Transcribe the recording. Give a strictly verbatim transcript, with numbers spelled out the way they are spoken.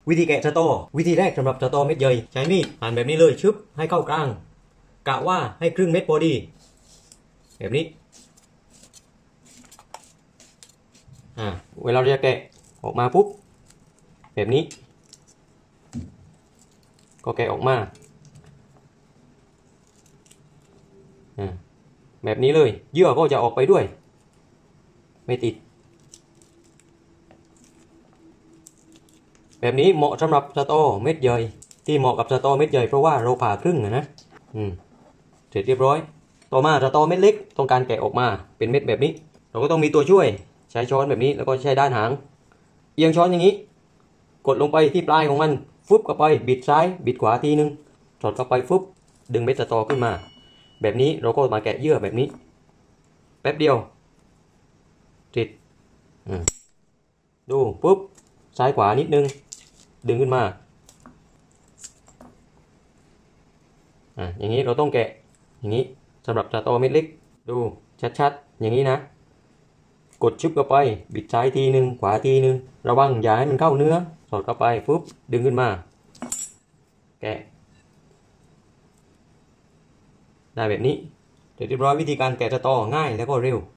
วิธีแกะสตอวิธีแรกสำหรับสตอเม็ดใหญ่ใช้มีดหั่นแบบนี้เลยชึบให้เข้ากลางกะว่าให้ครึ่งเม็ดพอดีแบบนี้อ่าเวลาเราจะแกะออกมาปุ๊บแบบนี้ก็แกะออกมาอ่าแบบนี้เลยเยื่อก็จะออกไปด้วยไม่ติดแบบนี้เหมาะสำหรับสตอเม็ดใหญ่ที่เหมาะกับสตอเม็ดใหญ่เพราะว่าเราผ่าครึ่งนะอืมเสร็จเรียบร้อยต่อมาสตอเม็ดเล็กต้องการแกะออกมาเป็นเม็ดแบบนี้เราก็ต้องมีตัวช่วยใช้ช้อนแบบนี้แล้วก็ใช้ด้านหางเอียงช้อนอย่างนี้กดลงไปที่ปลายของมันฟุบเข้าไปบิดซ้ายบิดขวาทีนึงสอดเข้าไปฟุบดึงเม็ดสตอขึ้นมาแบบนี้เราก็มาแกะเยื่อแบบนี้แป๊บเดียวติดดูปุ๊บซ้ายขวานิดนึงดึงขึ้นมาอ่ะอย่างนี้เราต้องแกะอย่างนี้สำหรับสตอเม็ดเล็กดูชัดๆอย่างนี้นะกดชุบเข้าไปบิดซ้ายทีนึงขวาทีนึงระวังอย่าให้มันเข้าเนื้อสอดเข้าไปปุ๊บดึงขึ้นมาแกะได้แบบนี้เรียบร้อยวิธีการแกะสตอง่ายแล้วก็เร็ว